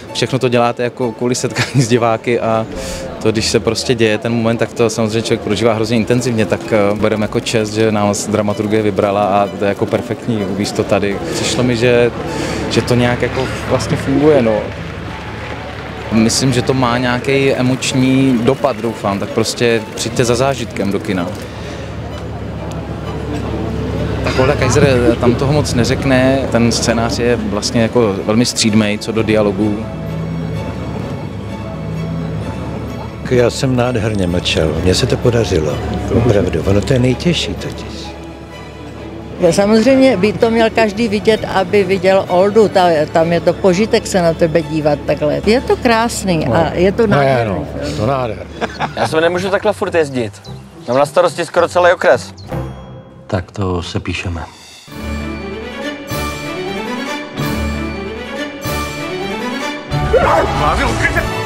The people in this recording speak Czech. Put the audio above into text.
všechno to děláte jako kvůli setkání s diváky a to, když se prostě děje ten moment, tak to samozřejmě člověk prožívá hrozně intenzivně, tak bereme jako čest, že nás dramaturgie vybrala a to je jako perfektní uvíct to tady. Přišlo mi, že to nějak jako vlastně funguje, no. Myslím, že to má nějaký emoční dopad, doufám, tak prostě přijďte za zážitkem do kina. Tak Olda Kaiser tam toho moc neřekne, ten scénář je vlastně jako velmi střídmej co do dialogů. Já jsem nádherně mlčel, mně se to podařilo, opravdu, ono to je nejtěžší totiž. Samozřejmě by to měl každý vidět, aby viděl Oldu, tam je to požitek se na tebe dívat takhle. Je to krásný a je to nádherný. No, to nádher. Já se nemůžu takhle furt jezdit. Mám na starosti skoro celý okres. Tak to se píšeme. Máte,